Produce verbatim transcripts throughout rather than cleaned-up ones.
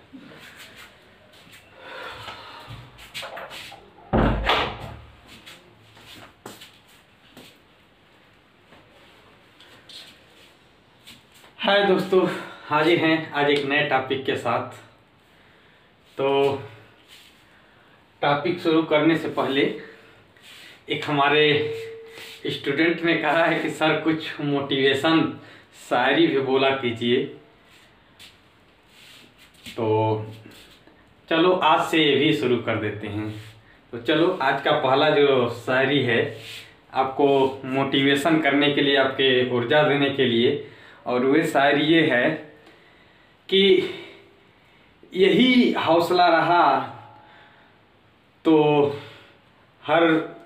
हाय दोस्तों, हाजिर हैं आज एक नए टॉपिक के साथ। तो टॉपिक शुरू करने से पहले एक हमारे स्टूडेंट ने कहा है कि सर कुछ मोटिवेशन शायरी भी बोला कीजिए। तो चलो आज से ये भी शुरू कर देते हैं। तो चलो आज का पहला जो शायरी है आपको मोटिवेशन करने के लिए, आपके ऊर्जा देने के लिए, और वह शायरी ये है कि यही हौसला रहा तो हर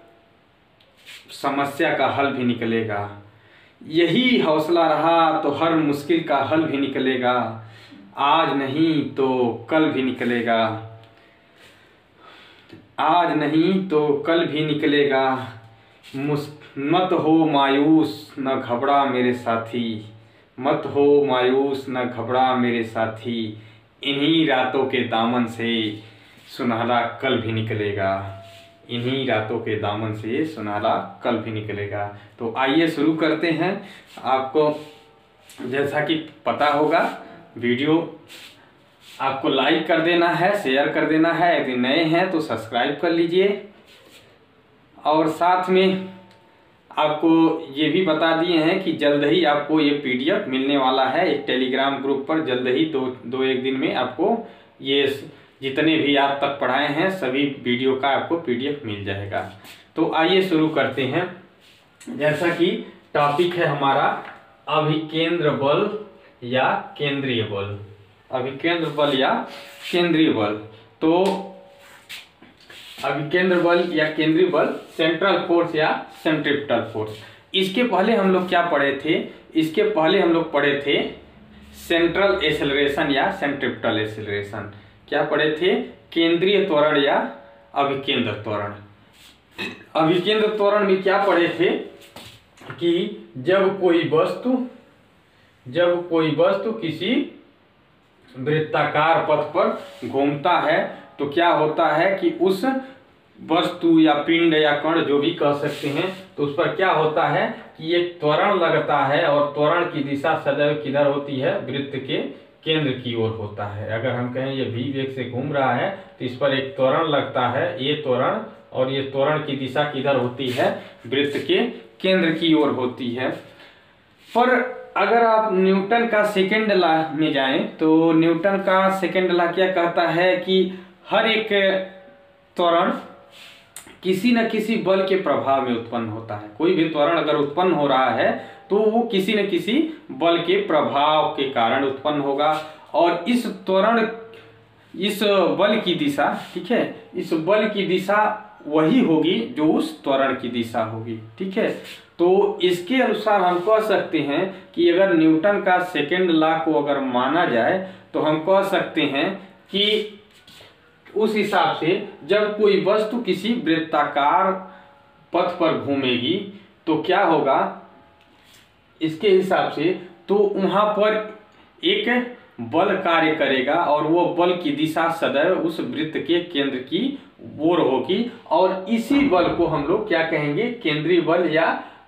समस्या का हल भी निकलेगा, यही हौसला रहा तो हर मुश्किल का हल भी निकलेगा, आज नहीं तो कल भी निकलेगा, आज नहीं तो कल भी निकलेगा, मत हो मायूस न घबरा मेरे साथी, मत हो मायूस न घबरा मेरे साथी, इन्हीं रातों के दामन से सुनहरा कल भी निकलेगा, इन्हीं रातों के दामन से सुनहरा कल भी निकलेगा। तो आइए शुरू करते हैं। आपको जैसा कि पता होगा वीडियो आपको लाइक कर देना है, शेयर कर देना है, यदि नए हैं तो सब्सक्राइब कर लीजिए, और साथ में आपको ये भी बता दिए हैं कि जल्द ही आपको ये पीडीएफ मिलने वाला है एक टेलीग्राम ग्रुप पर। जल्द ही दो दो एक दिन में आपको ये जितने भी आज तक पढ़ाए हैं सभी वीडियो का आपको पीडीएफ मिल जाएगा। तो आइए शुरू करते हैं। जैसा कि टॉपिक है हमारा अभिकेंद्र बल या केंद्रीय बल, अभिकेंद्र बल या केंद्रीय बल। तो अभिकेंद्र बल या केंद्रीय बल, सेंट्रल फोर्स या सेंट्रिपिटल फोर्स। इसके पहले हम लोग क्या पढ़े थे? इसके पहले हम लोग पढ़े थे सेंट्रल एक्सेलरेशन या सेंट्रिपिटल एक्सेलरेशन। क्या पढ़े थे? केंद्रीय त्वरण या अभिकेंद्र त्वरण। अभिकेंद्र त्वरण में क्या पढ़े थे कि जब कोई वस्तु जब कोई वस्तु किसी वृत्ताकार पथ पर घूमता है तो क्या होता है कि उस वस्तु या पिंड या कण जो भी कह सकते हैं, तो उस पर क्या होता है कि एक त्वरण लगता है, और त्वरण की दिशा सदैव किधर होती है? वृत्त के केंद्र की ओर होता है। अगर हम कहें ये भी वेग से घूम रहा है तो इस पर एक त्वरण लगता है, ये त्वरण, और ये त्वरण की दिशा किधर होती है? वृत्त के केंद्र की ओर होती है। पर अगर आप न्यूटन का सेकेंड लॉ में जाएं तो न्यूटन का सेकेंड लॉ क्या कहता है कि हर एक त्वरण किसी न किसी बल के प्रभाव में उत्पन्न होता है। कोई भी त्वरण अगर उत्पन्न हो रहा है तो वो किसी न किसी बल के प्रभाव के कारण उत्पन्न होगा, और इस त्वरण इस बल की दिशा, ठीक है, इस बल की दिशा वही होगी जो उस त्वरण की दिशा होगी। ठीक है, तो इसके अनुसार हम कह सकते हैं कि अगर न्यूटन का सेकेंड लॉ को अगर माना जाए तो हम कह सकते हैं कि उस हिसाब से जब कोई वस्तु किसी वृत्ताकार पथ पर घूमेगी तो क्या होगा इसके हिसाब से, तो वहां पर एक बल कार्य करेगा, और वो बल की दिशा सदैव उस वृत्त के केंद्र की ओर होगी, और इसी बल को हम लोग क्या कहेंगे? केंद्रीय बल या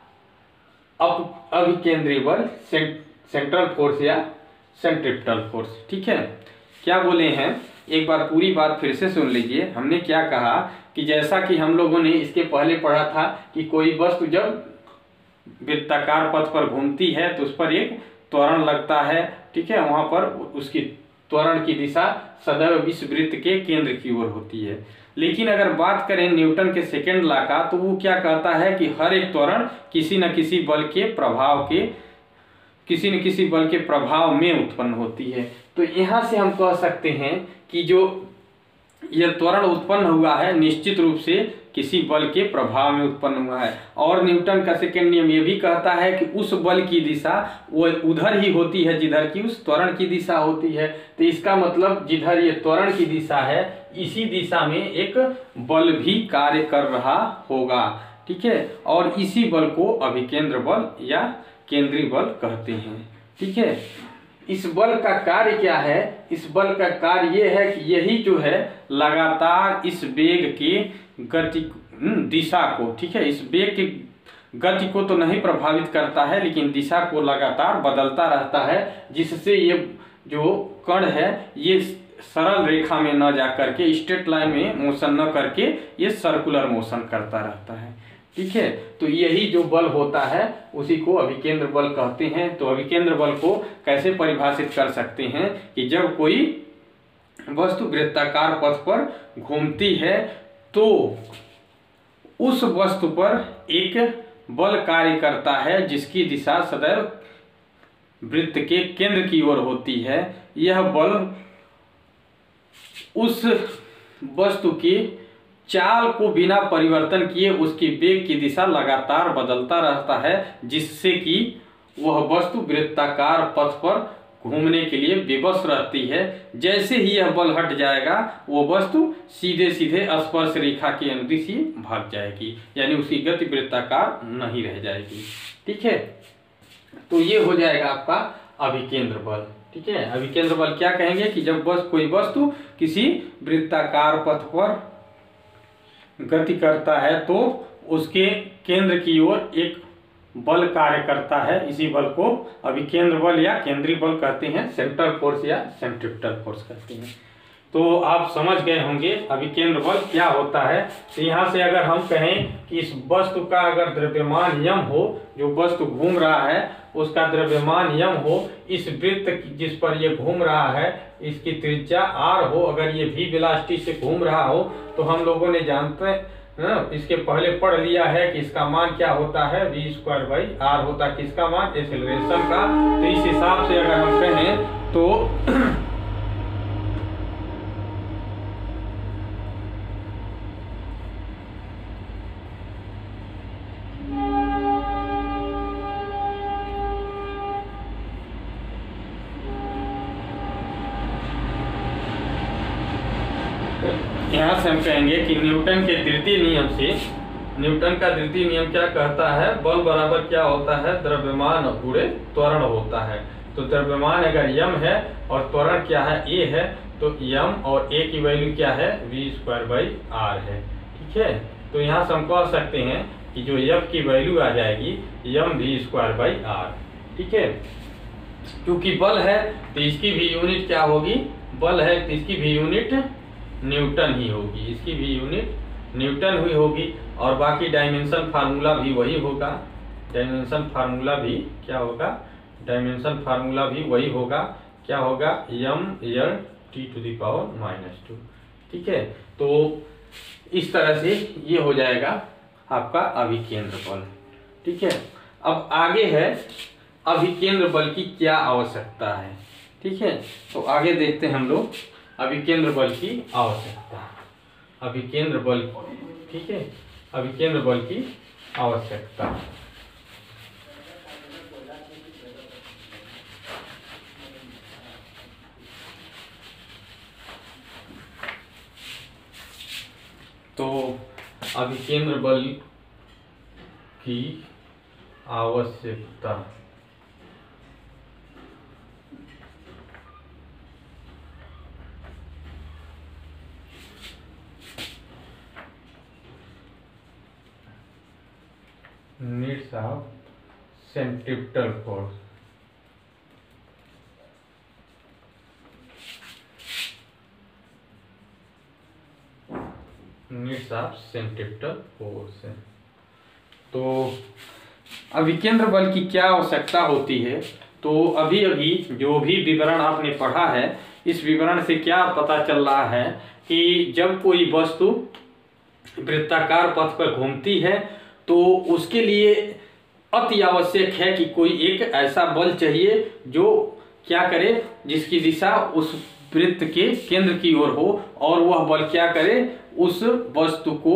अप अभिकेंद्रीय बल, सेंट्रल फोर्स या सेंट्रिपिटल फोर्स। ठीक है, क्या बोले हैं? एक बार पूरी बात फिर से सुन लीजिए। हमने क्या कहा कि जैसा कि हम लोगों ने इसके पहले पढ़ा था कि कोई वस्तु जब वृत्ताकार पथ पर घूमती है तो उस पर एक त्वरण लगता है। ठीक है, वहां पर उसकी त्वरण की दिशा सदैव इस वृत्त के केंद्र की ओर होती है। लेकिन अगर बात करें न्यूटन के सेकेंड लॉ का, तो वो क्या कहता है कि हर एक त्वरण किसी न किसी बल के प्रभाव के किसी न किसी बल के प्रभाव में उत्पन्न होती है। तो यहाँ से हम कह सकते हैं कि जो यह त्वरण उत्पन्न हुआ है निश्चित रूप से किसी बल के प्रभाव में उत्पन्न हुआ है। और न्यूटन का सेकेंड नियम ये भी कहता है कि उस बल की दिशा वो उधर ही होती है जिधर की उस त्वरण की दिशा होती है। तो इसका मतलब जिधर ये त्वरण की दिशा है इसी दिशा में एक बल भी कार्य कर रहा होगा। ठीक है, और इसी बल को अभिकेंद्र बल या केंद्रीय बल कहते हैं। ठीक है, इस बल का कार्य क्या है? इस बल का कार्य ये है कि यही जो है लगातार इस वेग की गति दिशा को, ठीक है, इस वेग की गति को तो नहीं प्रभावित करता है, लेकिन दिशा को लगातार बदलता रहता है, जिससे ये जो कण है ये सरल रेखा में न जा करके, स्ट्रेट लाइन में मोशन न करके ये सर्कुलर मोशन करता रहता है। ठीक है, तो यही जो बल होता है उसी को अभिकेंद्र बल कहते हैं। तो अभिकेंद्र बल को कैसे परिभाषित कर सकते हैं कि जब कोई वस्तु वृत्ताकार पथ पर घूमती है तो उस वस्तु पर एक बल कार्य करता है जिसकी दिशा सदैव वृत्त के केंद्र की ओर होती है। यह बल उस वस्तु की चाल को बिना परिवर्तन किए उसकी वेग की दिशा लगातार बदलता रहता है, जिससे कि वह वस्तु वृत्ताकार पथ पर घूमने के लिए विवश रहती है। जैसे ही यह बल हट जाएगा वो वस्तु सीधे सीधे स्पर्श रेखा के अनुदिश ही भाग जाएगी, यानी उसकी गति वृत्ताकार नहीं रह जाएगी। ठीक है, तो ये हो जाएगा आपका अभिकेंद्र बल। ठीक है, अभिकेंद्र बल क्या कहेंगे कि जब बस कोई वस्तु किसी वृत्ताकार पथ पर गति करता है तो उसके केंद्र की ओर एक बल कार्य करता है। इसी बल को अभिकेंद्र बल या केंद्रीय बल कहते हैं, सेंट्रल फोर्स या सेंट्रिपिटल फोर्स कहते हैं। तो आप समझ गए होंगे अभिकेंद्र बल क्या होता है। तो यहाँ से अगर हम कहें कि इस वस्तु का अगर द्रव्यमान यम हो, जो वस्तु घूम रहा है उसका द्रव्यमान यम हो, इस वृत्त जिस पर ये घूम रहा है इसकी त्रिज्या आर हो, अगर ये भी वेलोसिटी से घूम रहा हो तो हम लोगों ने जानते हैं, इसके पहले पढ़ लिया है कि इसका मान क्या होता है, वी स्क्वायर बाई आर होता है किसका मान, एक्सेलरेशन का। तो इस हिसाब से अगर हम कहें तो यहाँ से हम कहेंगे कि न्यूटन के द्वितीय नियम से, न्यूटन का द्वितीय नियम क्या कहता है, बल बराबर क्या होता है, द्रव्यमान गुणे त्वरण होता है। तो द्रव्यमान अगर यम है और त्वरण क्या है, ए है, तो यम और ए की वैल्यू क्या है, वी स्क्वायर बाई आर है। ठीक है, तो यहाँ से हम कह सकते हैं कि जो यम की वैल्यू आ जाएगी m v square by r. ठीक है, क्योंकि बल है तो इसकी भी यूनिट क्या होगी, बल है तो इसकी भी यूनिट न्यूटन ही होगी, इसकी भी यूनिट न्यूटन हुई होगी, और बाकी डायमेंशन फार्मूला भी वही होगा। डायमेंशन फार्मूला भी क्या होगा, डायमेंशन फार्मूला भी वही होगा, क्या होगा, m l t to the power minus two. ठीक है, तो इस तरह से ये हो जाएगा आपका अभिकेंद्र बल। ठीक है, अब आगे है अभिकेंद्र बल की क्या आवश्यकता है। ठीक है, तो आगे देखते हैं हम लोग अभिकेंद्र बल की आवश्यकता, अभिकेंद्र बल। ठीक है, अभिकेंद्र बल की आवश्यकता। तो अभिकेंद्र बल की आवश्यकता, needs of centripetal force. Needs of centripetal force. तो अभिकेंद्र बल की क्या आवश्यकता होती है, तो अभी अभी जो भी विवरण आपने पढ़ा है इस विवरण से क्या पता चल रहा है कि जब कोई वस्तु वृत्ताकार पथ पर घूमती है तो उसके लिए अति आवश्यक है कि कोई एक ऐसा बल चाहिए जो क्या करे, जिसकी दिशा उस वृत्त के केंद्र की ओर हो, और वह बल क्या करे, उस वस्तु को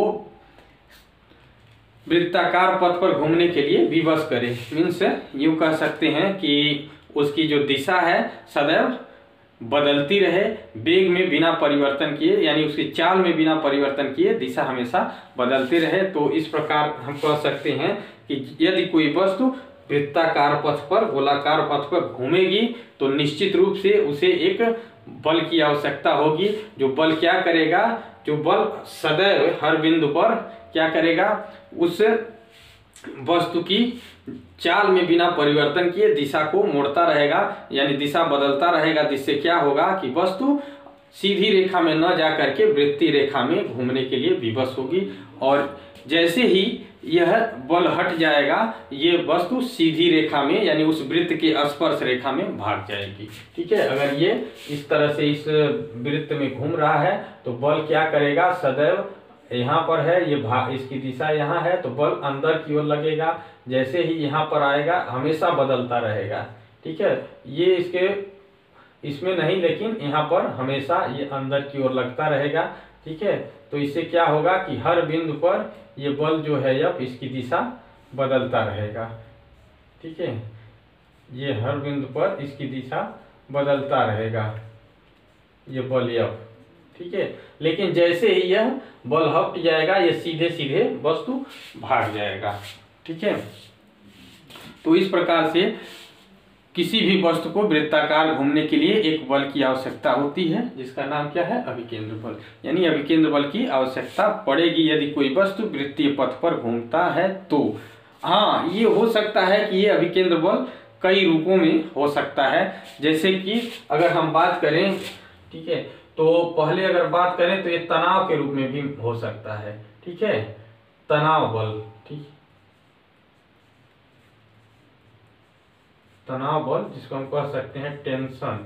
वृत्ताकार पथ पर घूमने के लिए विवश करे। मीन्स यूँ कह सकते हैं कि उसकी जो दिशा है सदैव बदलती रहे, वेग में बिना परिवर्तन किए, यानी उसकी चाल में बिना परिवर्तन किए दिशा हमेशा बदलती रहे। तो इस प्रकार हम कह सकते हैं कि यदि कोई वस्तु वृत्ताकार पथ पर, गोलाकार पथ पर घूमेगी तो निश्चित रूप से उसे एक बल की आवश्यकता होगी। जो बल क्या करेगा, जो बल सदैव हर बिंदु पर क्या करेगा, उस वस्तु की चाल में बिना परिवर्तन किए दिशा को मोड़ता रहेगा, यानी दिशा बदलता रहेगा, जिससे क्या होगा कि वस्तु सीधी रेखा में न जा करके वृत्तीय रेखा में घूमने के लिए विवश होगी। और जैसे ही यह बल हट जाएगा, ये वस्तु सीधी रेखा में यानी उस वृत्त के स्पर्श रेखा में भाग जाएगी। ठीक है, अगर ये इस तरह से इस वृत्त में घूम रहा है तो बल क्या करेगा, सदैव यहाँ पर है, ये भाग, इसकी दिशा यहाँ है तो बल अंदर की ओर लगेगा। जैसे ही यहाँ पर आएगा हमेशा बदलता रहेगा। ठीक है, ये इसके इसमें नहीं, लेकिन यहाँ पर हमेशा ये अंदर की ओर लगता रहेगा। ठीक है, तो इससे क्या होगा कि हर बिंदु पर ये बल जो है अब इसकी दिशा बदलता रहेगा। ठीक है, ये हर बिंदु पर इसकी दिशा बदलता रहेगा, ये बल अब। ठीक है, लेकिन जैसे ही यह बल हट जाएगा ये सीधे सीधे वस्तु भाग जाएगा। ठीक है, तो इस प्रकार से किसी भी वस्तु को वृत्ताकार घूमने के लिए एक बल की आवश्यकता होती है, जिसका नाम क्या है, अभिकेंद्र बल। यानी अभिकेंद्र बल की आवश्यकता पड़ेगी यदि कोई वस्तु वृत्तीय पथ पर घूमता है तो। हाँ, ये हो सकता है कि ये अभिकेंद्र बल कई रूपों में हो सकता है। जैसे कि अगर हम बात करें, ठीक है, तो पहले अगर बात करें तो ये तनाव के रूप में भी हो सकता है। ठीक है, तनाव बल, ठीक, तनाव बल जिसको हम कह सकते हैं टेंशन,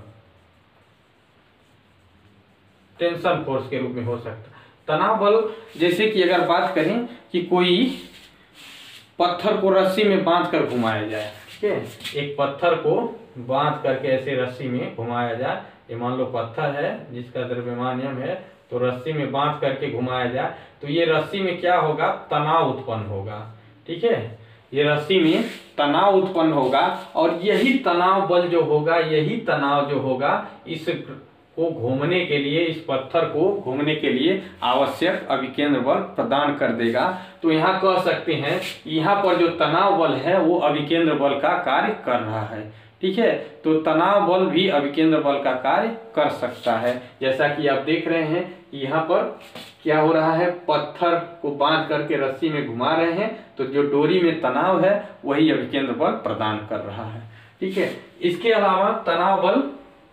टेंशन फोर्स के रूप में हो सकता है। तनाव बल जैसे कि अगर बात करें कि कोई पत्थर को रस्सी में बांध कर घुमाया जाए। ठीक है, एक पत्थर को बांध करके ऐसे रस्सी में घुमाया जाए, ये मान लो पत्थर है जिसका द्रव्यमान m है, तो रस्सी में बांध करके घुमाया जाए तो ये रस्सी में क्या होगा, तनाव उत्पन्न होगा। ठीक है, ये रस्सी में तनाव उत्पन्न होगा और यही तनाव बल जो होगा, यही तनाव जो होगा इस को घूमने के लिए, इस पत्थर को घूमने के लिए आवश्यक अभिकेंद्र बल प्रदान कर देगा। तो यहाँ कह सकते हैं यहाँ पर जो तनाव बल है वो अभिकेंद्र बल का कार्य कर रहा है। ठीक है, तो तनाव बल भी अभिकेंद्र बल का कार्य कर सकता है। जैसा कि आप देख रहे हैं यहाँ पर क्या हो रहा है, पत्थर को बांध करके रस्सी में घुमा रहे हैं तो जो डोरी में तनाव है वही अभिकेंद्र बल प्रदान कर रहा है। ठीक है, इसके अलावा तनाव बल,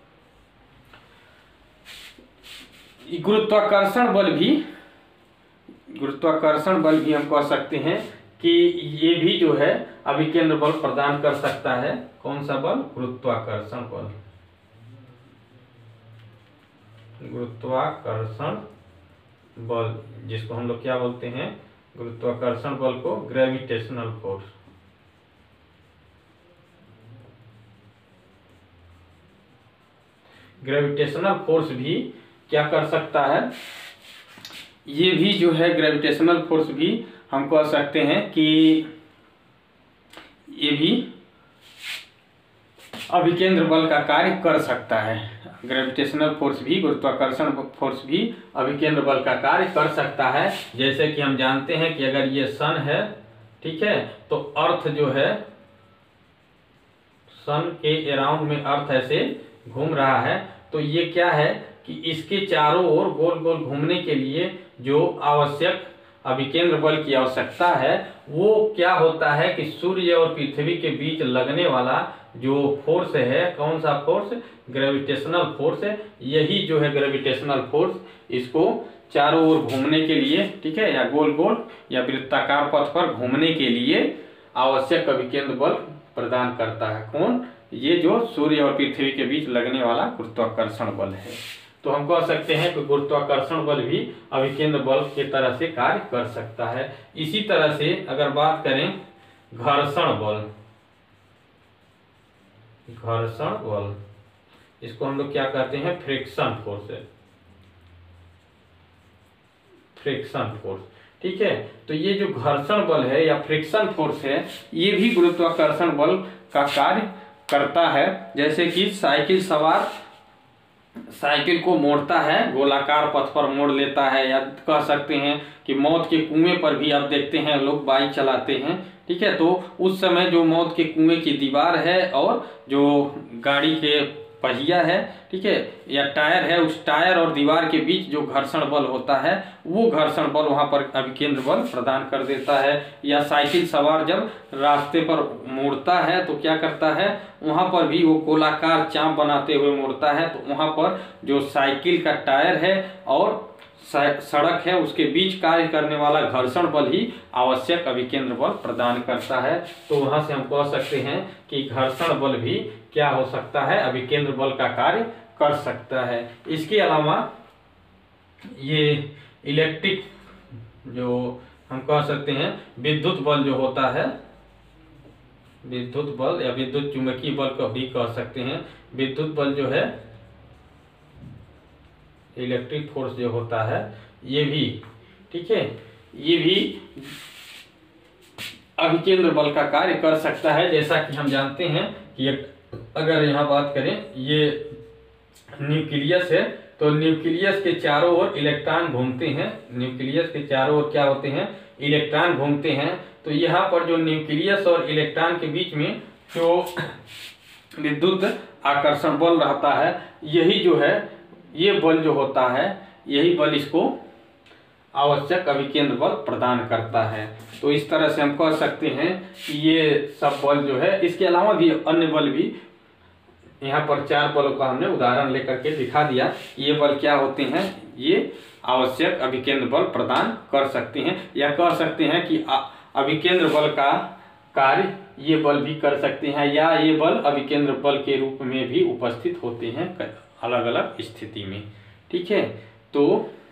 गुरुत्वाकर्षण बल भी, गुरुत्वाकर्षण बल भी हम कह सकते हैं कि ये भी जो है अभिकेंद्र बल प्रदान कर सकता है। कौन सा बल, गुरुत्वाकर्षण बल, गुरुत्वाकर्षण बल जिसको हम लोग क्या बोलते हैं, गुरुत्वाकर्षण बल को ग्रेविटेशनल फोर्स। ग्रेविटेशनल फोर्स भी क्या कर सकता है, ये भी जो है ग्रेविटेशनल फोर्स भी हम कह सकते हैं कि ये भी अभिकेंद्र बल का कार्य कर सकता है। ग्रेविटेशनल फोर्स भी, गुरुत्वाकर्षण फोर्स भी अभिकेंद्र बल का कार्य कर सकता है। जैसे कि हम जानते हैं कि अगर ये सन है, ठीक है, तो अर्थ जो है, सन के अराउंड में अर्थ ऐसे घूम रहा है, तो ये क्या है कि इसके चारों ओर गोल गोल घूमने के लिए जो आवश्यक अभिकेंद्र बल की आवश्यकता है वो क्या होता है कि सूर्य और पृथ्वी के बीच लगने वाला जो फोर्स है, कौन सा फोर्स, ग्रेविटेशनल फोर्स है। यही जो है ग्रेविटेशनल फोर्स इसको चारों ओर घूमने के लिए, ठीक है, या गोल गोल या वृत्ताकार पथ पर घूमने के लिए आवश्यक अभिकेंद्र बल प्रदान करता है। कौन, ये जो सूर्य और पृथ्वी के बीच लगने वाला गुरुत्वाकर्षण बल है। तो हम कह सकते हैं कि गुरुत्वाकर्षण बल भी अभिकेंद्र बल के तरह से कार्य कर सकता है। इसी तरह से अगर बात करें घर्षण बल, घर्षण बल इसको हम लोग क्या कहते हैं, फ्रिक्शन फोर्स है, फ्रिक्शन फोर्स। ठीक है, तो ये जो घर्षण बल है या फ्रिक्शन फोर्स है ये भी गुरुत्वाकर्षण बल का कार्य करता है। जैसे कि साइकिल सवार साइकिल को मोड़ता है, गोलाकार पथ पर मोड़ लेता है, या कह सकते हैं कि मौत के कुएं पर भी आप देखते हैं लोग बाइक चलाते हैं, ठीक है। तो उस समय जो मौत के कुएं की दीवार है और जो गाड़ी के पहिया है, ठीक है, या टायर है, उस टायर और दीवार के बीच जो घर्षण बल होता है वो घर्षण बल वहां पर अभिकेंद्र बल प्रदान कर देता है। या साइकिल सवार जब रास्ते पर मुड़ता है तो क्या करता है, वहां पर भी वो गोलाकार चाप बनाते हुए मुड़ता है, तो वहां पर जो साइकिल का टायर है और सड़क है उसके बीच कार्य करने वाला घर्षण बल ही आवश्यक अभिकेंद्र बल प्रदान करता है। तो वहां से हम कह सकते हैं कि घर्षण बल भी क्या हो सकता है, अभिकेंद्र बल का कार्य कर सकता है। इसके अलावा ये इलेक्ट्रिक जो हम कह सकते हैं विद्युत बल जो होता है, विद्युत बल या विद्युत चुंबकीय बल को भी कह सकते हैं। विद्युत बल जो है, इलेक्ट्रिक फोर्स जो होता है, ये भी, ठीक है, ये भी अभिकेंद्र बल का कार्य कर सकता है। जैसा कि हम जानते हैं कि अगर यहाँ बात करें, ये न्यूक्लियस है, तो न्यूक्लियस के चारों ओर इलेक्ट्रॉन घूमते हैं। न्यूक्लियस के चारों ओर क्या होते हैं, इलेक्ट्रॉन घूमते हैं। तो यहाँ पर जो न्यूक्लियस और इलेक्ट्रॉन के बीच में जो विद्युत आकर्षण बल रहता है, यही जो है, ये बल जो होता है, यही बल इसको आवश्यक अभिकेंद्र बल प्रदान करता है। तो इस तरह से हम कह सकते हैं कि ये सब बल जो है, इसके अलावा भी अन्य बल भी, यहाँ पर चार बलों का हमने उदाहरण लेकर के दिखा दिया। ये बल क्या होते हैं, ये आवश्यक अभिकेंद्र बल प्रदान कर सकते हैं, या कह सकते हैं कि अभिकेंद्र बल का कार्य ये बल भी कर सकते हैं, या ये बल अभिकेंद्र बल के रूप में भी उपस्थित होते हैं अलग अलग स्थिति में, ठीक है। तो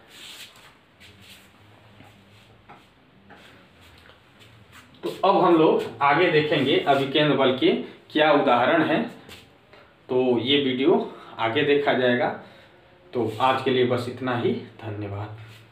तो अब हम लोग आगे देखेंगे अभिकेंद्र बल के क्या उदाहरण हैं। तो ये वीडियो आगे देखा जाएगा। तो आज के लिए बस इतना ही, धन्यवाद।